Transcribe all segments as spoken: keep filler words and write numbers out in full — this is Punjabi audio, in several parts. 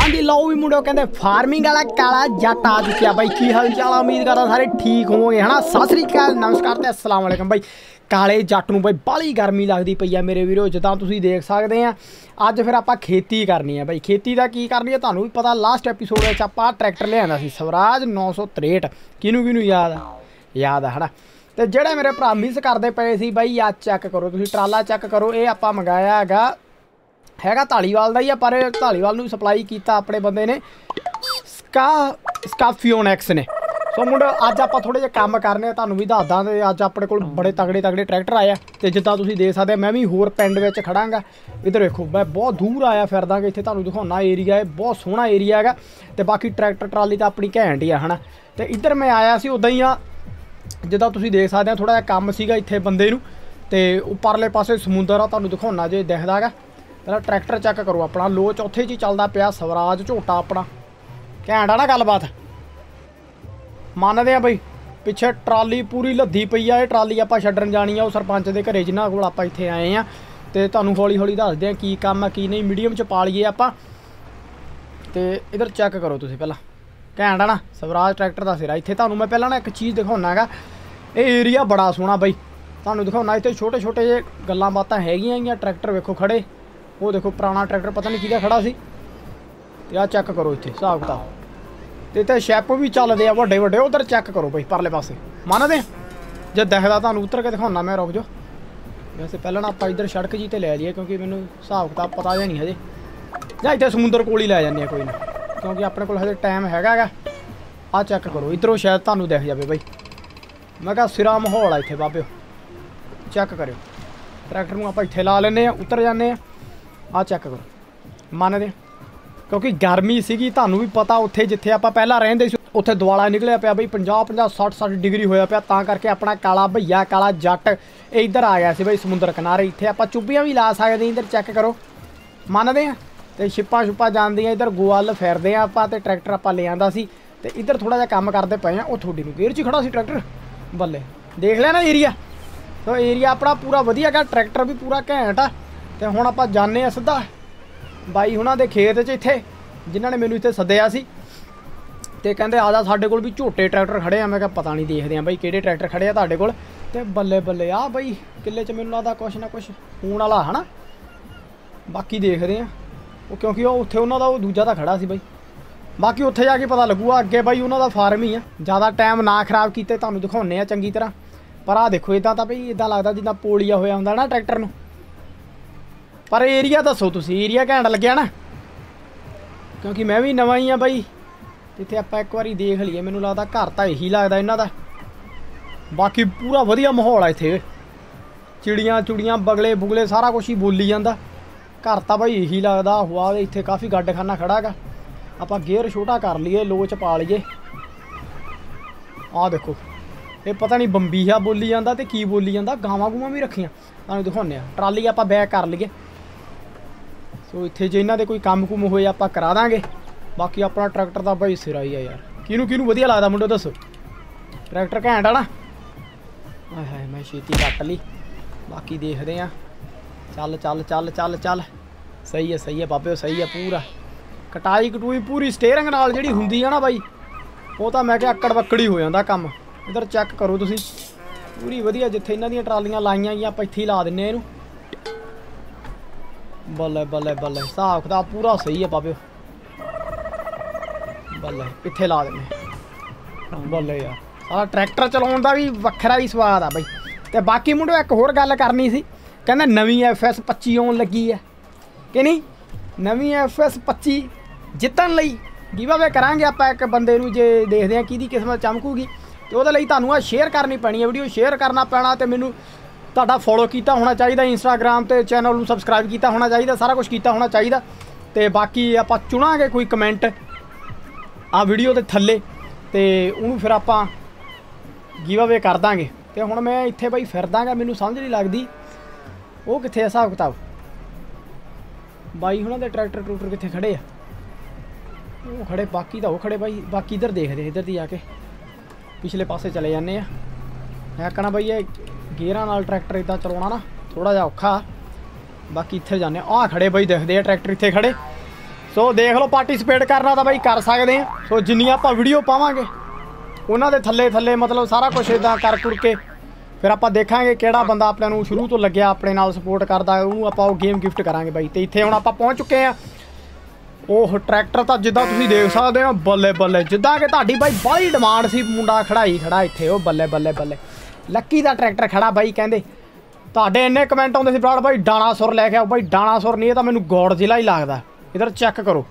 हाँ जी लो भी मुंडो कहते फार्मिंग वाला काला जट आ चुका भाई। की हाल चाल, उम्मीद करता सारे ठीक होवोगे है ना। सत श्री अकाल, नमस्कार ते अस्सलाम वालेकुम भाई। काले जट नूं भाई बाली गर्मी लगती पई है मेरे वीरो, जिद्दां तुसीं देख सकते हैं। अज फिर आपां खेती करनी है भाई। खेती दा की करनी है तुहानूं भी पता। लास्ट एपीसोड विच आपां ट्रैक्टर लिआंदा सी स्वराज नौ सौ त्रेहठ। किनू किनू याद आ याद है ना। तो जेड़े मेरे भरा मिस करते पे सी भाई, अज चैक करो तुसीं, ट्राला चैक करो। ये आपां मंगाया हैगा हैगा धालीवाल का ही है, पर धालीवाल नूं सप्लाई किया अपने बंदे ने स्का स्काफियोनैक्स ने। सो मुंडे अज आप थोड़े जे काम करने तुहानूं भी दसदा। तो अज अपने कोल बड़े तगड़े तगड़े ट्रैक्टर आए। तो जिद्दां तुसीं देख सकते मैं भी होर पिंड विच खड़ांगा। इधर देखो मैं बहुत दूर आया फिरदा कि इत्थे तुहानूं दिखाउणा एरिया है, बहुत सोहना एरिया है। तो बाकी ट्रैक्टर ट्राली तो अपनी घैंट ही है ना। तो इधर मैं आया सी उदां ही आ, जिद्दां तुसीं देख सकते हैं। थोड़ा जिहा काम सीगा इत्थे बंदे नूं। ते परले पासे समुंदर आ, तुहानूं दिखाउणा जे दिखदा है। पहला ट्रैक्टर चैक करो अपना, लोच उत्थे जी चलदा पिया स्वराज झोटा अपना। घैंट आ ना गलबात, मानदे आ बई। पिछे ट्राली पूरी लद्दी पई आ। ट्राली आपां छड्डण जानी आ वो सरपंच दे घरे, जिन्हां कोल आपां इत्थे आए आ। ते तुहानूं हौली हौली दसदे आ की काम आ की नहीं, मीडियम च पा लईए आपां। ते इधर चैक करो तुसीं पहला, घैंट आ ना स्वराज ट्रैक्टर दा सिरा। इत्थे तुहानूं मैं पहलां ना एक चीज़ दिखाउणा हैगा। ये एरिया बड़ा सोहना बई, तुहानूं दिखाउणा। इत्थे छोटे छोटे जे गल्लां बातां हैगियां ही। ट्रैक्टर वेखो खड़े, वो देखो पुराना ट्रैक्टर पता नहीं किहदा खड़ा सी। ते आ चैक करो इत्थे हिसाब किताब। ते इत्थे शैप भी चलदे आ वड्डे वड्डे। उधर चैक करो बई परले पासे, मानदे जे दिखदा तुहानूं उतर के दिखाउणा मैं। रुक जाओ, वैसे पहलां ना आपां इधर सड़क जी ते लै लईए, क्योंकि मैनूं हिसाब किताब पता जां नहीं हजे। जां इत्थे समुंदर कोल ही लै जाने आ कोई ना, क्योंकि अपने कोल हजे टाइम हैगा गा। आ चैक करो इधरों शायद तुहानूं दिख जावे बई। मैं कहा सिरा माहौल आ इत्थे बाबे, चैक करो। ट्रैक्टर नूं आपां इत्थे ला लैने आ, उतर जाने आ। आ चैक करो, मानदे क्योंकि गर्मी सीगी तुहानूं भी पता। उत्थे जिथे आपां पहलां रहिंदे सी उत्थे दुआला निकलिया पिया बई, पंजाह पंजाह सठ सठ डिग्री होया पिया। तां करके अपना काला भईया काला जट इधर आ गया सी बई समुंदर किनारे। इत्थे आपां चुब्बियां भी ला सकदे। इधर चैक करो, मानदे आ। ते छिप्पां छुप्पां जांदियां इधर गोअल फिरदे आ आपां। ते ट्रैक्टर आपां ले आंदा सी। ते इधर थोड़ा जिहा काम करदे पए आ। ਉਹ ਤੁਹਾਡੀ ਨੂੰ ਗੇਅਰ 'ਚ ਖੜਾ ਸੀ ट्रैक्टर, ਬੱਲੇ देख लिया ना एरिया। तो एरिया अपना पूरा वधिया गा, ट्रैक्टर भी पूरा घैंट आ। तो हुण आपां जाने आ सीधा बाई हुणां दे खेत 'च, इत्थे जिन्हां ने मैनूं इत्थे सद्दिया सी। ते कहंदे आ जा साडे कोल भी झोटे ट्रैक्टर खड़े आ। मैं कहा पता नहीं, देखदे आ बई किहड़े ट्रैक्टर खड़े आ तुहाडे कोल। ते बल्ले बल्ले आ बई किले 'च मैनूं लगदा कुछ ना कुछ होण वाला है ना। बाकी देखदे आ वो, क्योंकि वो उत्थे उन्हां दा वो दूजा तां खड़ा सी बई। बाकी उत्थे जाके पता लगूगा अगे बई, उन्हां दा फार्म ही आ। ज़्यादा टाइम ना खराब कीते तुहानूं दिखाउने आ चंगी तरह। पर आ देखो इदां तां बई इदां लगदा जिद्दां पोलिया होया हुंदा ना ट्रैक्टर नूं। पर एरिया दसो तुसीं, एरिया घैंट लग्गिया ना, क्योंकि मैं भी नवां ही हाँ बई। जिथे आपां एक बारी देख लीए, मैनूं लगदा घर तां यही लगदा इन्हां दा। बाकी पूरा वधिया माहौल आ इत्थे, चिड़ियां चुड़ियां बगले बुगले सारा कुछ ही बोली जांदा। घर तां बई यही लगदा। हुआ इत्थे काफ़ी गड्डखाना खड़ा गा। आपां गेयर छोटा कर लीए, लोच पा लीए। आ देखो ये पता नहीं बंबीहा बोली जांदा ते की बोली जांदा। गावां गूवां भी रखियां, तुहानूं दिखाउने आ। ट्राली आपां बैक कर लीए। सो इत्थे जे इन्हां दे कोई काम कुम होए आपां करा दांगे। बाकी अपना ट्रैक्टर दा बई सिरा ही आ यार। किनूं किनूं वधिया लगदा मुंडो दसो, ट्रैक्टर घैंट आ ना। हाय हाय मैं छेती कट ली। बाकी देखदे आ, चल चल चल चल चल। सही है सही है बाबे, सही है पूरा। कटाई कटूई पूरी स्टेयरिंग नाल जिहड़ी हुंदी आ ना बई, वो तां मैं कहा अक्कड़ बक्कड़ी हो जांदा काम। इधर चैक करो तुसीं, पूरी वधिया। जिथे इन्हां दीयां ट्रालियां लाइयां गईयां आपां इत्थे ही ला दिन्ने इहनूं। बल्ले बल्ले बल्ले हिसाब किताब पूरा सही है बाबे। बल्ले इत्थे ला दिन्ने बल्ले यार। सारा ट्रैक्टर चलाउण दा भी वक्खरा ही स्वाद आ बई। ते बाकी मुंडो एक होर गल करनी सी, कहंदे नवीं एफ एस पच्ची आउण लगी है कि नहीं। नवीं एफ एस पच्ची जितण लई गिव-अवे करांगे आपां एक बंदे नूं, जे देखदे आ किहदी किस्मत चमकूगी। तो ਉਹਦੇ ਲਈ ਤੁਹਾਨੂੰ ਆ शेयर करनी पैनी है वीडियो, शेयर करना पैना। तो मैनू ਤੁਹਾਡਾ फॉलो किया होना चाहिए, इंस्टाग्राम ते चैनल नूं सबसक्राइब किया होना चाहिए, सारा कुछ किया होना चाहिए। तो बाकी आपां चुनांगे कोई कमेंट आ वीडियो के थल्ले, तो उन्होंने फिर आपां गिव-अवे कर दांगे। तो हुण मैं इत्थे बई फिरदांगा, मैनू समझ नहीं लगती वो कित्थे है हिसाब किताब। बाई हुणां दे ट्रैक्टर ट्रूक्टर कित्थे खड़े आ, वो खड़े। बाकी तो वो खड़े बाई। बाकी इधर देखते इधर दी आके पिछले पासे चले जाने। मैं कहना बई ये गेयरां नाल ट्रैक्टर इदां चलाउणा ना थोड़ा जिहा औखा। बाकी इत्थे जाने। आ खड़े बई दिखदे आ ट्रैक्टर इत्थे खड़े। ਸੋ ਦੇਖ ਲਓ ਪਾਰਟੀਸਪੇਟ ਕਰਨਾ ਤਾਂ ਬਾਈ ਕਰ ਸਕਦੇ ਆ। ਸੋ ਜਿੰਨੀਆਂ ਆਪਾਂ ਵੀਡੀਓ ਪਾਵਾਂਗੇ ਉਹਨਾਂ ਦੇ ਥੱਲੇ ਥੱਲੇ ਮਤਲਬ ਸਾਰਾ ਕੁਝ ਇਦਾਂ ਕਰ ਕੁਰ ਕੇ ਫਿਰ ਆਪਾਂ ਦੇਖਾਂਗੇ ਕਿਹੜਾ ਬੰਦਾ ਆਪਣੇ ਨੂੰ ਸ਼ੁਰੂ ਤੋਂ ਲੱਗਿਆ ਆਪਣੇ ਨਾਲ ਸਪੋਰਟ ਕਰਦਾ ਉਹਨੂੰ ਆਪਾਂ ਉਹ ਗੇਮ ਗਿਫਟ ਕਰਾਂਗੇ ਬਾਈ। ਤੇ ਇੱਥੇ ਹੁਣ ਆਪਾਂ ਪਹੁੰਚ ਚੁੱਕੇ ਆ। ਉਹ ਟਰੈਕਟਰ ਤਾਂ ਜਿੱਦਾਂ ਤੁਸੀਂ ਦੇਖ ਸਕਦੇ ਹੋ ਬੱਲੇ ਬੱਲੇ, ਜਿੱਦਾਂ ਕਿ ਤੁਹਾਡੀ ਬਾਈ ਬੜੀ ਡਿਮਾਂਡ ਸੀ, ਮੁੰਡਾ ਖੜਾਈ ਖੜਾ ਇੱਥੇ ਉਹ ਬੱਲੇ ਬੱਲੇ ਬੱਲੇ ਲੱਕੀ ਦਾ ਟਰੈਕਟਰ ਖੜਾ ਬਾਈ। ਕਹਿੰਦੇ ਤੁਹਾਡੇ ਇੰਨੇ ਕਮੈਂਟ ਆਉਂਦੇ ਸੀ ਬਰਾੜ ਬਾਈ ਡਾਣਾਸੁਰ ਲੈ ਕੇ ਆਓ। ਬਾਈ ਡਾਣਾਸੁਰ ਨਹੀਂ, ਇਹ ਤਾਂ ਮੈਨੂੰ ਗੌੜ ਜ਼ਿਲ੍ਹਾ ਹੀ ਲੱਗਦਾ। ਇਧਰ ਚੈੱਕ ਕਰੋ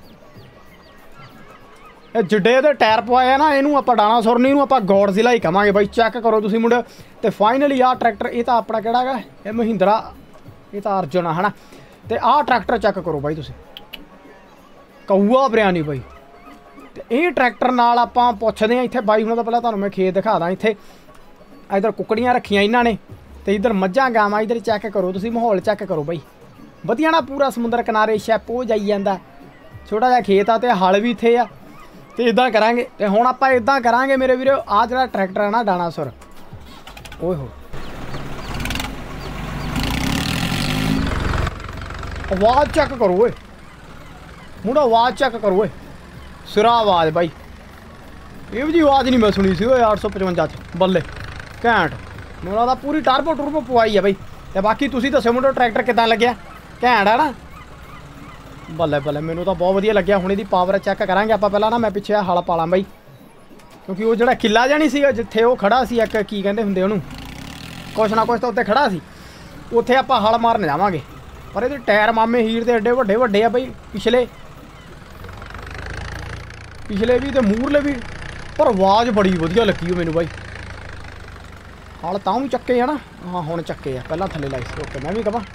ਇਹ ਜਿੱਡੇ ਦੇ ਟਾਇਰ ਪਵਾਏ ਆ ਨਾ, ਇਹਨੂੰ ਆਪਾਂ ਡਾਣਾਸੁਰ ਨਹੀਂ, ਇਹਨੂੰ ਆਪਾਂ ਗੌੜ ਜ਼ਿਲ੍ਹਾ ਹੀ ਕਵਾਂਗੇ ਬਾਈ। ਚੈੱਕ ਕਰੋ ਤੁਸੀਂ ਮੁੰਡੇ। ਤੇ ਫਾਈਨਲੀ ਆਹ ਟਰੈਕਟਰ ਇਹ ਤਾਂ ਆਪਣਾ ਕਿਹੜਾ ਹੈਗਾ, ਇਹ ਮਹਿੰਦਰਾ, ਇਹ ਤਾਂ ਅਰਜੁਨ ਆ ਹੈ ਨਾ। ਤੇ ਆਹ ਟਰੈਕਟਰ ਚੈੱਕ ਕਰੋ ਬਾਈ ਤੁਸੀਂ, ਕਊਆ ਬਿਰਿਆਨੀ ਬਾਈ। ਤੇ ਇਹ ਟਰੈਕਟਰ ਨਾਲ ਆਪਾਂ ਪੁੱਛਦੇ ਹਾਂ ਇੱਥੇ ਬਾਈ ਹੁਣਾਂ ਦਾ। ਪਹਿਲਾਂ ਤੁਹਾਨੂੰ ਮੈਂ ਖੇਤ ਦਿਖਾ ਦਾਂ। ਇੱਥੇ ਇੱਧਰ ਕੁੱਕੜੀਆਂ ਰੱਖੀਆਂ ਇਹਨਾਂ ਨੇ ਤੇ ਇੱਧਰ ਮੱਝਾਂ ਗਾਵਾਂ। ਇੱਧਰ ਚੈੱਕ ਕਰੋ ਤੁਸੀਂ, ਮਾਹੌਲ ਚੈੱਕ ਕਰੋ ਬਾਈ, ਵਧੀਆ ਨਾ ਪੂਰਾ ਸਮੁੰਦਰ ਕਿਨਾਰੇ ਸ਼ੈਪੋ ਜਾਈ ਜਾਂਦਾ। ਛੋਟਾ ਜਿਹਾ ਖੇਤ ਆ ਤੇ ਹਲ ਵੀ ਇੱਥੇ ਆ। ਤੇ ਇਦਾਂ ਕਰਾਂਗੇ। ਤੇ ਹੁਣ ਆਪਾਂ ਇਦਾਂ ਕਰਾਂਗੇ ਮੇਰੇ ਵੀਰੋ, ਆਹ ਜਿਹੜਾ ਟਰੈਕਟਰ ਆ ਨਾ ਡਾਣਾਸੁਰ, ਓਏ ਹੋ ਆਵਾਜ਼ ਚੈੱਕ ਕਰੋ ਓਏ ਮੁੰਡਾ, ਆਵਾਜ਼ ਚੈੱਕ ਕਰੋ ਓਏ, ਸਿਰਾ ਆਵਾਜ਼ ਬਾਈ। ਇਹ ਜੀ ਆਵਾਜ਼ ਨਹੀਂ ਮੈਂ ਸੁਣੀ ਸੀ ਓਏ ਅੱਠ ਸੌ ਪਚਵੰਜਾ 'ਚ ਬੱਲੇ ਘੈਂਟ। ਮੈਨੂੰ ਲੱਗਦਾ ਪੂਰੀ ਟਰਬੋ ਟਰਬੋ ਪਵਾਈ ਆ ਬਾਈ। ਤੇ ਬਾਕੀ ਤੁਸੀਂ ਦੱਸਿਓ ਮੁੰਡਾ ਟਰੈਕਟਰ ਕਿੱਦਾਂ ਲੱਗਿਆ, ਘੈਂਟ ਆ ਨਾ ਬੱਲੇ ਬੱਲੇ। ਮੈਨੂੰ ਤਾਂ ਬਹੁਤ ਵਧੀਆ ਲੱਗਿਆ। ਹੁਣ ਇਹਦੀ ਪਾਵਰ ਚੈੱਕ ਕਰਾਂਗੇ ਆਪਾਂ। ਪਹਿਲਾਂ ਨਾ ਮੈਂ ਪਿੱਛੇ ਹਲ ਪਾ ਲਾਂ ਬਾਈ, ਕਿਉਂਕਿ ਉਹ ਜਿਹੜਾ ਕਿੱਲਾ ਜਾਣੀ ਸੀਗਾ ਜਿੱਥੇ ਉਹ ਖੜਾ ਸੀ, ਇੱਕ ਕੀ ਕਹਿੰਦੇ ਹੁੰਦੇ ਉਹਨੂੰ, ਕੁਛ ਨਾ ਕੁਛ ਤਾਂ ਉੱਤੇ ਖੜਾ ਸੀ, ਉੱਥੇ ਆਪਾਂ ਹਲ ਮਾਰਨ ਜਾਵਾਂਗੇ। ਪਰ ਇਹਦੇ ਟਾਇਰ ਮਾਮੇ ਹੀਰ ਦੇ ਐਡੇ ਵੱਡੇ ਵੱਡੇ ਆ ਬਾਈ, ਪਿਛਲੇ ਪਿਛਲੇ ਵੀ ਤੇ ਮੂਰਲੇ ਵੀ। ਪਰ ਆਵਾਜ਼ ਬੜੀ ਵਧੀਆ ਲੱਗੀ ਉਹ ਮੈਨੂੰ ਬਾਈ। ਹਲ ਤਾਂ ਵੀ ਚੱਕੇ ਆ ਨਾ, ਹਾਂ ਹੁਣ ਚੱਕੇ ਆ, ਪਹਿਲਾਂ ਥੱਲੇ ਲਾਈ ਸੀ। ਓਕੇ ਮੈਂ ਵੀ ਕਹਾਂ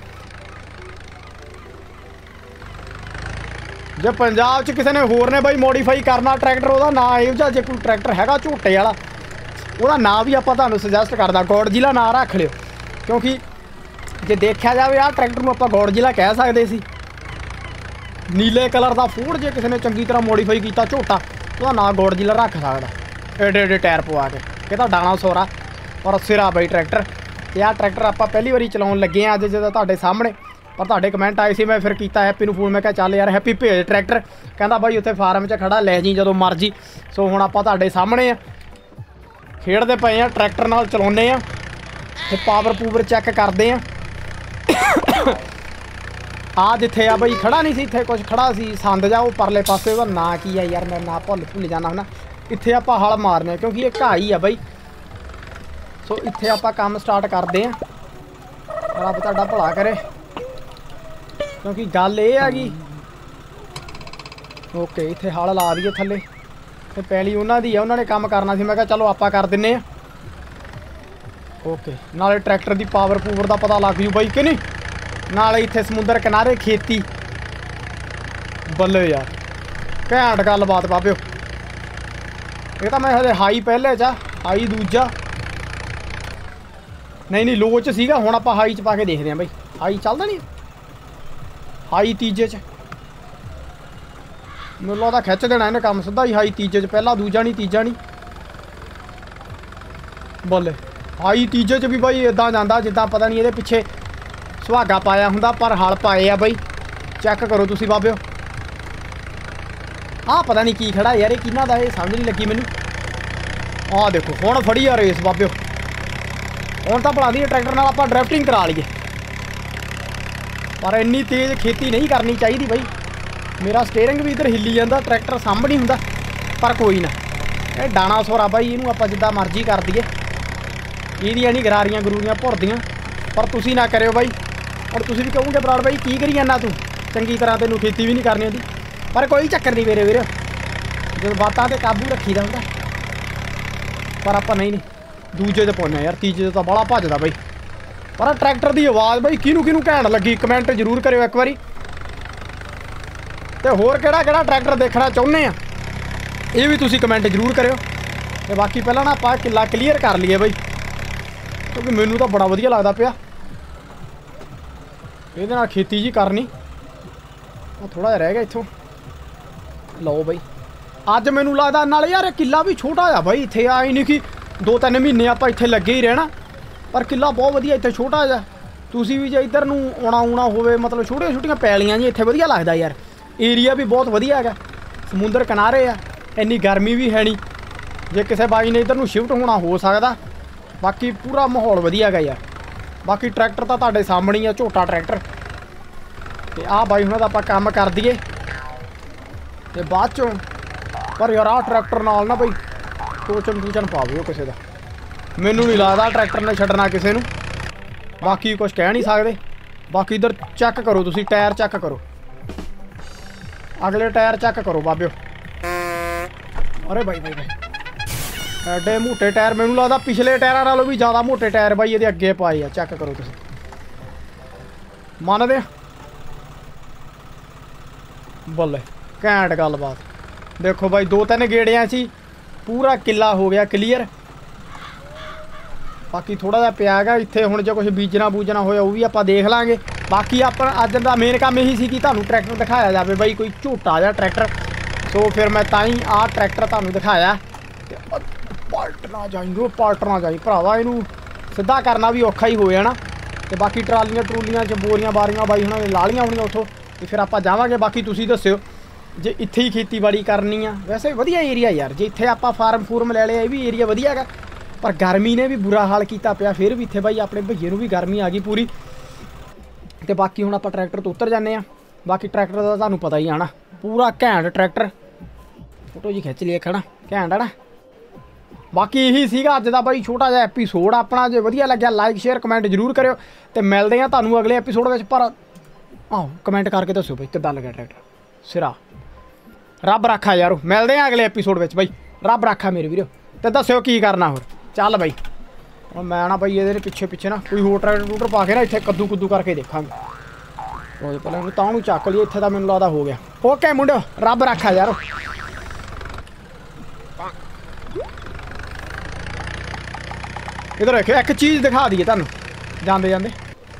ਜੇ ਪੰਜਾਬ 'ਚ ਕਿਸੇ ਨੇ ਹੋਰ ਨੇ ਬਾਈ ਮੋਡੀਫਾਈ ਕਰਨਾ ਟਰੈਕਟਰ, ਉਹਦਾ ਨਾਂ ਇਹੋ ਜਿਹਾ ਜੇ ਕੋਈ ਟਰੈਕਟਰ ਹੈਗਾ ਝੋਟੇ ਵਾਲਾ, ਉਹਦਾ ਨਾਂ ਵੀ ਆਪਾਂ ਤੁਹਾਨੂੰ ਸੁਜੈਸਟ ਕਰਦਾ, ਗੌੜ ਜ਼ਿਲ੍ਹਾ ਨਾਂ ਰੱਖ ਲਿਓ। ਕਿਉਂਕਿ ਜੇ ਦੇਖਿਆ ਜਾਵੇ ਆਹ ਟਰੈਕਟਰ ਨੂੰ ਆਪਾਂ ਗੌੜ ਜ਼ਿਲ੍ਹਾ ਕਹਿ ਸਕਦੇ ਸੀ। ਨੀਲੇ ਕਲਰ ਦਾ ਫੋੜ ਜੇ ਕਿਸੇ ਨੇ ਚੰਗੀ ਤਰ੍ਹਾਂ ਮੋਡੀਫਾਈ ਕੀਤਾ ਝੋਟਾ, ਉਹਦਾ ਨਾਂ ਗੌੜ ਜ਼ਿਲ੍ਹਾ ਰੱਖ ਸਕਦਾ। ਏਡੇ ਏਡੇ ਟਾਇਰ ਪਵਾ ਕੇ, ਇਹ ਤਾਂ ਡਾਣਾਸੁਰ ਆ ਪਰ ਸਿਰਾ ਬਾਈ ਟਰੈਕਟਰ। ਤੇ ਆਹ ਟਰੈਕਟਰ ਆਪਾਂ ਪਹਿਲੀ ਵਾਰੀ ਚਲਾਉਣ ਲੱਗੇ ਆ ਅੱਜ ਜਦੋਂ ਤੁਹਾਡੇ ਸਾਹਮਣੇ। ਪਰ ਤੁਹਾਡੇ ਕਮੈਂਟ ਆਏ ਸੀ, ਮੈਂ ਫਿਰ ਕੀਤਾ ਹੈਪੀ ਨੂੰ ਫੋਨ, ਮੈਂ ਕਿਹਾ ਚੱਲ ਯਾਰ ਹੈਪੀ ਭੇਜ ਟਰੈਕਟਰ। ਕਹਿੰਦਾ ਬਾਈ ਉੱਥੇ ਫਾਰਮ 'ਚ ਖੜਾ, ਲੈ ਜੀ ਜਦੋਂ ਮਰਜੀ। ਸੋ ਹੁਣ ਆਪਾਂ ਤੁਹਾਡੇ ਸਾਹਮਣੇ ਆ, ਖੇਡਦੇ ਪਏ ਆ ਟਰੈਕਟਰ ਨਾਲ, ਚਲਾਉਂਦੇ ਆ ਤੇ ਪਾਵਰ ਪੂਵਰ ਚੈੱਕ ਕਰਦੇ ਆ। ਆ ਜਿੱਥੇ ਆ ਬਾਈ ਖੜਾ ਨਹੀਂ ਸੀ, ਇੱਥੇ ਕੁਝ ਖੜਾ ਸੀ ਸੰਦ ਜਾ, ਉਹ ਪਰਲੇ ਪਾਸੇ ਉਹਦਾ ਨਾਂ ਕੀ ਆ ਯਾਰ, ਮੈਂ ਨਾਂ ਭੁੱਲ ਭੁੱਲ ਜਾਂਦਾ ਹੁੰਦਾ। ਇੱਥੇ ਆਪਾਂ ਹਲ ਮਾਰਨੇ ਕਿਉਂਕਿ ਇਹ ਘਾਈ ਆ ਬਾਈ। ਸੋ ਇੱਥੇ ਆਪਾਂ ਕੰਮ ਸਟਾਰਟ ਕਰਦੇ ਆ, ਰੱਬ ਤੁਹਾਡਾ ਭਲਾ ਕਰੇ। ਕਿਉਂਕਿ ਗੱਲ ਇਹ ਹੈਗੀ, ਓਕੇ ਇੱਥੇ ਹਲ ਲਾ ਦਈਏ ਥੱਲੇ। ਤੇ ਪੈਲੀ ਉਹਨਾਂ ਦੀ ਆ, ਉਹਨਾਂ ਨੇ ਕੰਮ ਕਰਨਾ ਸੀ, ਮੈਂ ਕਿਹਾ ਚਲੋ ਆਪਾਂ ਕਰ ਦਿੰਨੇ ਆ। ਓਕੇ ਨਾਲੇ ਟਰੈਕਟਰ ਦੀ ਪਾਵਰ ਪੂਵਰ ਦਾ ਪਤਾ ਲੱਗ ਜੂ ਬਾਈ ਕਿ ਨਹੀਂ, ਨਾਲੇ ਇੱਥੇ ਸਮੁੰਦਰ ਕਿਨਾਰੇ ਖੇਤੀ। ਬੱਲੇ ਯਾਰ ਘੈਂਟ ਗੱਲਬਾਤ ਬਾਬਿਓ। ਇਹ ਤਾਂ ਮੈਂ ਹਜੇ ਹਾਈ ਪਹਿਲੇ 'ਚ ਆ, ਹਾਈ ਦੂਜਾ ਨਹੀਂ ਨਹੀਂ ਲੋ 'ਚ ਸੀਗਾ। ਹੁਣ ਆਪਾਂ ਹਾਈ 'ਚ ਪਾ ਕੇ ਦੇਖਦੇ ਹਾਂ ਬਾਈ, ਹਾਈ ਚੱਲਦਾ ਨਹੀਂ, ਹਾਈ ਤੀਜੇ 'ਚ ਮੈਨੂੰ ਲੱਗਦਾ ਖਿੱਚ ਦੇਣਾ ਇਹਨੇ ਕੰਮ ਸਿੱਧਾ ਹੀ ਹਾਈ ਤੀਜੇ 'ਚ, ਪਹਿਲਾ ਦੂਜਾ ਨਹੀਂ ਤੀਜਾ ਨਹੀਂ। ਬੱਲੇ ਹਾਈ ਤੀਜੇ 'ਚ ਵੀ ਬਾਈ ਇੱਦਾਂ ਜਾਂਦਾ ਜਿੱਦਾਂ ਪਤਾ ਨਹੀਂ ਇਹਦੇ ਪਿੱਛੇ ਸੁਹਾਗਾ ਪਾਇਆ ਹੁੰਦਾ, ਪਰ ਹਲ ਪਾਏ ਆ ਬਾਈ। ਚੈੱਕ ਕਰੋ ਤੁਸੀਂ ਬਾਬਿਓ, ਆਹ ਪਤਾ ਨਹੀਂ ਕੀ ਖੜਾ ਯਾਰ, ਇਹ ਕਿਹਨਾਂ ਦਾ ਇਹ ਸਮਝ ਨਹੀਂ ਲੱਗੀ ਮੈਨੂੰ। ਆਹ ਦੇਖੋ ਹੁਣ ਫੜੀ ਆ ਰੇਸ ਬਾਬਿਓ। ਹੁਣ ਤਾਂ ਭਲਾ ਦੀ ਟਰੈਕਟਰ ਨਾਲ ਆਪਾਂ ਡਰਾਫਟਿੰਗ ਕਰਾ ਲਈਏ, ਪਰ ਇੰਨੀ ਤੇਜ਼ ਖੇਤੀ ਨਹੀਂ ਕਰਨੀ ਚਾਹੀਦੀ ਬਾਈ। ਮੇਰਾ ਸਟੀਅਰਿੰਗ ਵੀ ਇੱਧਰ ਹਿੱਲੀ ਜਾਂਦਾ, ਟਰੈਕਟਰ ਸਾਂਭ ਨਹੀਂ ਹੁੰਦਾ। ਪਰ ਕੋਈ ਨਾ, ਇਹ ਡਾਣਾਸੁਰ ਆ ਬਾਈ, ਇਹਨੂੰ ਆਪਾਂ ਜਿੱਦਾਂ ਮਰਜ਼ੀ ਕਰ ਦਈਏ। ਇਹਦੀਆਂ ਨਹੀਂ ਗਰਾਰੀਆਂ ਗਰੂਰੀਆਂ ਭੁਰਦੀਆਂ, ਪਰ ਤੁਸੀਂ ਨਾ ਕਰਿਓ ਬਾਈ। ਔਰ ਤੁਸੀਂ ਵੀ ਕਹੋਗੇ ਬਰਾੜ ਬਾਈ ਕੀ ਕਰੀ ਜਾਂਦਾ ਤੂੰ, ਚੰਗੀ ਤਰ੍ਹਾਂ ਤੈਨੂੰ ਖੇਤੀ ਵੀ ਨਹੀਂ ਕਰਨੀ ਆਉਂਦੀ। ਪਰ ਕੋਈ ਚੱਕਰ ਨਹੀਂ ਮੇਰੇ ਵੀਰ, ਜਜ਼ਬਾਤਾਂ 'ਤੇ ਕਾਬੂ ਰੱਖੀਦਾ ਹੁੰਦਾ। ਪਰ ਆਪਾਂ ਨਹੀਂ ਨਹੀਂ ਦੂਜੇ 'ਤੇ ਪਾਉਂਦੇ ਯਾਰ, ਤੀਜੇ 'ਤੇ ਤਾਂ ਬਾਹਲਾ ਭੱਜਦਾ ਬਾਈ। ਪਰ ਟਰੈਕਟਰ ਦੀ ਆਵਾਜ਼ ਬਾਈ ਕਿਹਨੂੰ ਕਿਹਨੂੰ ਘੈਂਟ ਲੱਗੀ ਕਮੈਂਟ ਜ਼ਰੂਰ ਕਰਿਓ ਇੱਕ ਵਾਰੀ। ਤੇ ਹੋਰ ਕਿਹੜਾ ਕਿਹੜਾ ਟਰੈਕਟਰ ਦੇਖਣਾ ਚਾਹੁੰਦੇ ਆ ਇਹ ਵੀ ਤੁਸੀਂ ਕਮੈਂਟ ਜ਼ਰੂਰ ਕਰਿਓ। ਤੇ ਬਾਕੀ ਪਹਿਲਾਂ ਨਾ ਆਪਾਂ ਕਿੱਲਾ ਕਲੀਅਰ ਕਰ ਲਈਏ ਬਾਈ, ਕਿਉਂਕਿ ਮੈਨੂੰ ਤਾਂ ਬੜਾ ਵਧੀਆ ਲੱਗਦਾ ਪਿਆ ਇਹਦੇ ਨਾਲ ਖੇਤੀ ਜੀ ਕਰਨੀ। ਉਹ ਥੋੜਾ ਜਿਹਾ ਰਹਿ ਗਿਆ ਇੱਥੋਂ, ਲਓ ਬਾਈ। ਅੱਜ ਮੈਨੂੰ ਲੱਗਦਾ ਨਾਲੇ ਯਾਰ ਇਹ ਕਿੱਲਾ ਵੀ ਛੋਟਾ ਆ ਬਾਈ, ਇੱਥੇ ਆਈ ਨਹੀਂ ਕਿ ਦੋ ਤਿੰਨ ਮਹੀਨੇ ਆਪਾਂ ਇੱਥੇ ਲੱਗੇ ਹੀ ਰਹਿਣਾ, ਪਰ ਕਿੱਲਾ ਬਹੁਤ ਵਧੀਆ ਇੱਥੇ ਛੋਟਾ ਜਿਹਾ। ਤੁਸੀਂ ਵੀ ਜੇ ਇੱਧਰ ਨੂੰ ਆਉਣਾ ਆਉਣਾ ਹੋਵੇ, ਮਤਲਬ ਛੋਟੀਆਂ ਛੋਟੀਆਂ ਪੈਲੀਆਂ ਜੀ ਇੱਥੇ ਵਧੀਆ ਲੱਗਦਾ ਯਾਰ। ਏਰੀਆ ਵੀ ਬਹੁਤ ਵਧੀਆ ਹੈਗਾ, ਸਮੁੰਦਰ ਕਿਨਾਰੇ ਆ, ਇੰਨੀ ਗਰਮੀ ਵੀ ਹੈ ਨਹੀਂ। ਜੇ ਕਿਸੇ ਬਾਈ ਨੇ ਇੱਧਰ ਨੂੰ ਸ਼ਿਫਟ ਹੋਣਾ ਹੋ ਸਕਦਾ। ਬਾਕੀ ਪੂਰਾ ਮਾਹੌਲ ਵਧੀਆ ਹੈਗਾ ਯਾਰ। ਬਾਕੀ ਟਰੈਕਟਰ ਤਾਂ ਤੁਹਾਡੇ ਸਾਹਮਣੇ ਹੀ ਆ, ਝੋਟਾ ਟਰੈਕਟਰ। ਤੇ ਆਹ ਬਾਈ ਹੁਣਾਂ ਦਾ ਆਪਾਂ ਕੰਮ ਕਰ ਦਈਏ ਤੇ ਬਾਅਦ ਚੋਂ। ਪਰ ਯਾਰ ਆਹ ਟਰੈਕਟਰ ਨਾਲ ਨਾ ਬਈ ਟੋਚਨ ਟੂਚਨ ਪਾਵੇ ਕਿਸੇ ਦਾ, ਮੈਨੂੰ ਨਹੀਂ ਲੱਗਦਾ ਟਰੈਕਟਰ ਨੇ ਛੱਡਣਾ ਕਿਸੇ ਨੂੰ। ਬਾਕੀ ਕੁਝ ਕਹਿ ਨਹੀਂ ਸਕਦੇ। ਬਾਕੀ ਇੱਧਰ ਚੈੱਕ ਕਰੋ ਤੁਸੀਂ, ਟਾਇਰ ਚੈੱਕ ਕਰੋ, ਅਗਲੇ ਟਾਇਰ ਚੈੱਕ ਕਰੋ ਬਾਬਿਓ। ਅਰੇ ਬਾਈ ਬਾਈ ਬਾਈ ਐਡੇ ਮੋਟੇ ਟਾਇਰ, ਮੈਨੂੰ ਲੱਗਦਾ ਪਿਛਲੇ ਟਾਇਰਾਂ ਨਾਲੋਂ ਵੀ ਜ਼ਿਆਦਾ ਮੋਟੇ ਟਾਇਰ ਬਾਈ ਇਹਦੇ ਅੱਗੇ ਪਾਏ ਆ। ਚੈੱਕ ਕਰੋ ਤੁਸੀਂ, ਮੰਨਦੇ ਆ? ਬੱਲੇ ਘੈਂਟ ਗੱਲਬਾਤ। ਦੇਖੋ ਬਾਈ ਦੋ ਤਿੰਨ ਗੇੜਿਆਂ 'ਚ ਹੀ ਪੂਰਾ ਕਿੱਲਾ ਹੋ ਗਿਆ ਕਲੀਅਰ। ਬਾਕੀ ਥੋੜਾ ਜਿਹਾ ਪਿਆ ਹੈਗਾ ਇੱਥੇ, ਹੁਣ ਜੇ ਕੁਝ ਬੀਜਣਾ ਬੂਜਣਾ ਹੋਇਆ ਉਹ ਵੀ ਆਪਾਂ ਦੇਖ ਲਾਂਗੇ। ਬਾਕੀ ਆਪਾਂ ਅੱਜ ਦਾ ਮੇਨ ਕੰਮ ਇਹੀ ਸੀ ਕਿ ਤੁਹਾਨੂੰ ਟਰੈਕਟਰ ਦਿਖਾਇਆ ਜਾਵੇ ਬਾਈ, ਕੋਈ ਝੋਟਾ ਜਿਹਾ ਟਰੈਕਟਰ। ਸੋ ਫਿਰ ਮੈਂ ਤਾਂ ਹੀ ਆਹ ਟਰੈਕਟਰ ਤੁਹਾਨੂੰ ਦਿਖਾਇਆ। ਤੇ ਪਲਟ ਨਾ ਜਾਈਂ, ਉਹ ਪਲਟ ਨਾ ਜਾਈਂ ਭਰਾਵਾ, ਇਹਨੂੰ ਸਿੱਧਾ ਕਰਨਾ ਵੀ ਔਖਾ ਹੀ ਹੋ ਜਾਣਾ। ਤੇ ਬਾਕੀ ਟਰਾਲੀਆਂ ਟਰੂਲੀਆਂ 'ਚ ਬੋਰੀਆਂ ਬਾਰੀਆਂ ਬਾਈ ਉਹਨਾਂ ਨੇ ਲਾ ਲਈਆਂ ਹੋਣੀਆਂ ਉੱਥੋਂ, ਤੇ ਫਿਰ ਆਪਾਂ ਜਾਵਾਂਗੇ। ਬਾਕੀ ਤੁਸੀਂ ਦੱਸਿਓ ਜੇ ਇੱਥੇ ਹੀ ਖੇਤੀਬਾੜੀ ਕਰਨੀ ਆ। ਵੈਸੇ ਵਧੀਆ ਏਰੀਆ ਯਾਰ, ਜੇ ਇੱਥੇ ਆਪਾਂ ਫਾਰਮ ਫੂਰਮ ਲੈ ਲਿਆ ਇਹ ਵੀ ਏਰੀਆ ਵਧੀਆ ਹੈਗਾ। ਪਰ ਗਰਮੀ ਨੇ ਵੀ ਬੁਰਾ ਹਾਲ ਕੀਤਾ ਪਿਆ। ਫਿਰ ਵੀ ਇੱਥੇ ਬਾਈ ਆਪਣੇ ਭਈਏ ਨੂੰ ਵੀ ਗਰਮੀ ਆ ਗਈ ਪੂਰੀ। ਤੇ ਬਾਕੀ ਹੁਣ ਆਪਾਂ ਟਰੈਕਟਰ ਤੋਂ ਉਤਰ ਜਾਂਦੇ ਆ। ਬਾਕੀ ਟਰੈਕਟਰ ਦਾ ਤੁਹਾਨੂੰ ਪਤਾ ਹੀ ਆ ਨਾ, ਪੂਰਾ ਘੈਂਟ ਟਰੈਕਟਰ। ਫੋਟੋ ਜੀ ਖਿੱਚ ਲਈਏ, ਖੜਾ ਘੈਂਟ ਆ ਨਾ। ਬਾਕੀ ਇਹੀ ਸੀਗਾ ਅੱਜ ਦਾ ਬਾਈ ਛੋਟਾ ਜਿਹਾ ਐਪੀਸੋਡ ਆਪਣਾ। ਜੇ ਵਧੀਆ ਲੱਗਿਆ ਲਾਈਕ ਸ਼ੇਅਰ ਕਮੈਂਟ ਜ਼ਰੂਰ ਕਰਿਓ। ਤੇ ਮਿਲਦੇ ਆ ਤੁਹਾਨੂੰ ਅਗਲੇ ਐਪੀਸੋਡ ਵਿੱਚ। ਪਰ ਆਹੋ ਕਮੈਂਟ ਕਰਕੇ ਦੱਸਿਓ ਬਾਈ ਕਿੱਦਾਂ ਲੱਗਿਆ ਟਰੈਕਟਰ। ਸਿਰਾ ਰੱਬ ਰਾਖਾ ਯਾਰ। ਮਿਲਦੇ ਆ ਅਗਲੇ ਐਪੀਸੋਡ ਵਿੱਚ ਬਾਈ, ਰੱਬ ਰਾਖਾ ਮੇਰੇ ਵੀਰੋ। ਤੇ ਦੱਸਿਓ ਕੀ ਕਰਨਾ ਹੋਰ। ਚੱਲ ਬਾਈ ਹੁਣ ਮੈਂ ਨਾ ਬਾਈ ਇਹਦੇ ਪਿੱਛੇ ਪਿੱਛੇ ਨਾ ਕੋਈ ਹੋਰ ਟਰੈਕਟਰ ਟੂਟਰ ਪਾ ਕੇ ਨਾ ਇੱਥੇ ਕੱਦੂ ਕੁੱਦੂ ਕਰਕੇ ਦੇਖਾਂਗੇ। ਉਹ ਪਹਿਲਾਂ ਇਹਨੂੰ ਤਾਂ ਉਹਨੂੰ ਚੱਕ ਲਈਏ, ਇੱਥੇ ਤਾਂ ਮੈਨੂੰ ਲੱਗਦਾ ਹੋ ਗਿਆ। ਓਕੇ ਮੁੰਡਿਓ, ਰੱਬ ਰਾਖਾ ਯਾਰ। ਇੱਧਰ ਦੇਖਿਓ, ਇੱਕ ਚੀਜ਼ ਦਿਖਾ ਦਈਏ ਤੁਹਾਨੂੰ ਜਾਂਦੇ ਜਾਂਦੇ।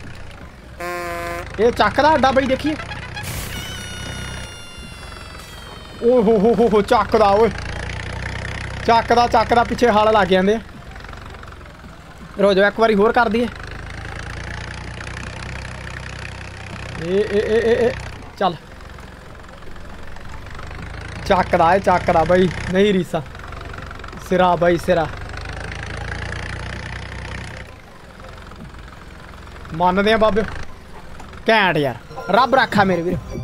ਇਹ ਚੱਕਦਾ ਅੱਡਾ ਬਾਈ, ਦੇਖੀਏ। ਓ ਹੋ ਹੋ ਹੋ ਚੱਕਦਾ ਓਏ, ਚੱਕਦਾ ਚੱਕਦਾ ਪਿੱਛੇ ਹਲ ਲੱਗ ਜਾਂਦੇ ਆ। ਰੋਜੋ ਇੱਕ ਵਾਰੀ ਹੋਰ ਕਰ ਦਈਏ। ਇਹ ਇਹ ਇਹ ਚੱਲ ਚੱਕਦਾ ਏ, ਚੱਕਦਾ ਬਾਈ, ਨਹੀਂ ਰੀਸਾ। ਸਿਰਾ ਬਾਈ ਸਿਰਾ, ਮੰਨਦੇ ਆ ਬਾਬਿਓ, ਘੈਂਟ ਯਾਰ। ਰੱਬ ਰਾਖਾ ਮੇਰੇ ਵੀਰ।